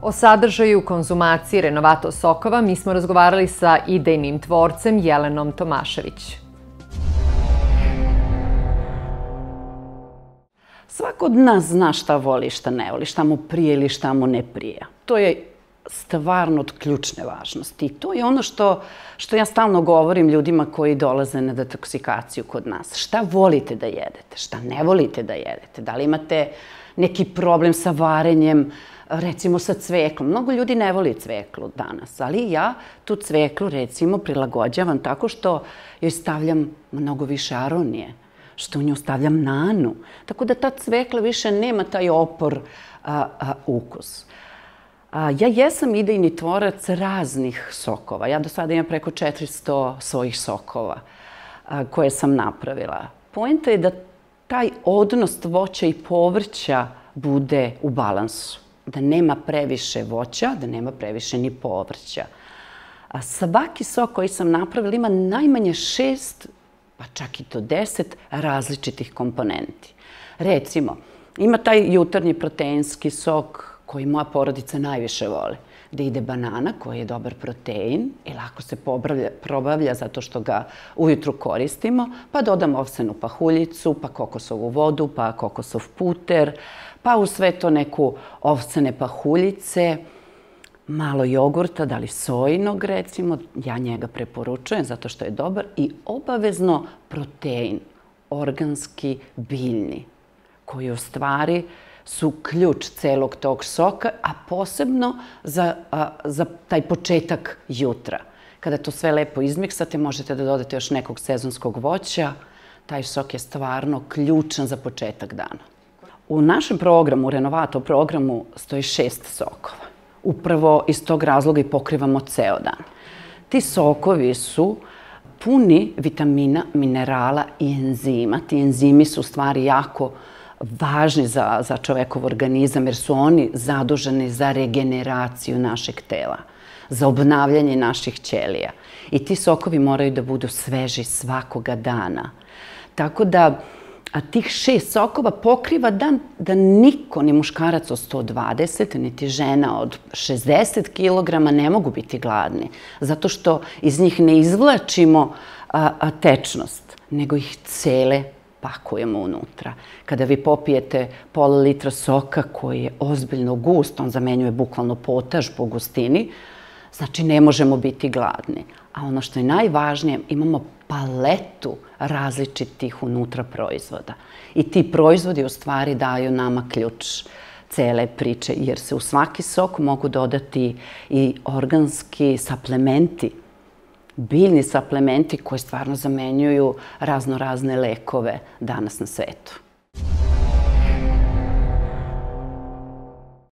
O sadržaju konzumacije Renovato sokova mi smo razgovarali sa idejnim tvorcem Jelenom Tomašević. Svako od nas zna šta voli, šta ne voli, šta mu prije ili šta mu ne prije. To je stvarno od ključne važnosti. I to je ono što ja stalno govorim ljudima koji dolaze na detoksikaciju kod nas. Šta volite da jedete, šta ne volite da jedete? Da li imate neki problem sa varenjem, recimo sa cveklom? Mnogo ljudi ne voli cveklu danas, ali ja tu cveklu recimo prilagođavam tako što joj stavljam mnogo više aronije, što u nju stavljam nanu. Tako da ta cvekla više nema taj opor ukus. Ja jesam idejni tvorac raznih sokova. Ja do sada imam preko 400 svojih sokova koje sam napravila. Poenta je da taj odnos voća i povrća bude u balansu. Da nema previše voća, da nema previše ni povrća. Svaki sok koji sam napravila ima najmanje 6, pa čak i do 10 različitih komponenti. Recimo, ima taj jutarnji proteinski sok koji moja porodica najviše voli. Gde ide banana koji je dobar protein i lako se probavlja zato što ga ujutru koristimo, pa dodam ovsenu pahuljicu, pa kokosovu vodu, pa kokosov puter, pa u sve to neku ovsene pahuljice, malo jogurta, da li sojinog recimo, ja njega preporučujem zato što je dobar, i obavezno protein, organski, biljni, koji u stvari su ključ celog tog soka, a posebno za taj početak jutra. Kada to sve lepo izmiksate, možete da dodate još nekog sezonskog voća. Taj sok je stvarno ključan za početak dana. U našem programu, u Renovato programu, stoji 6 sokova. Upravo iz tog razloga i pokrivamo ceo dan. Ti sokovi su puni vitamina, minerala i enzima. Ti enzimi su u stvari jako važni za čovekov organizam jer su oni zaduženi za regeneraciju našeg tela, za obnavljanje naših ćelija. I ti sokovi moraju da budu sveži svakoga dana. Tako da tih 6 sokova pokriva dan da niko, ni muškarac od 120, niti žena od 60 kilograma ne mogu biti gladni. Zato što iz njih ne izvlačimo tečnost, nego ih cele pakujemo unutra. Kada vi popijete pola litra soka koji je ozbiljno gust, on zamenjuje bukvalno potaž po gustini, znači ne možemo biti gladni. A ono što je najvažnije, imamo paletu različitih unutra proizvoda. I ti proizvodi u stvari daju nama ključ cele priče, jer se u svaki sok mogu dodati i organski suplementi, biljni suplementi koji stvarno zamenjuju razne lekove danas na svetu.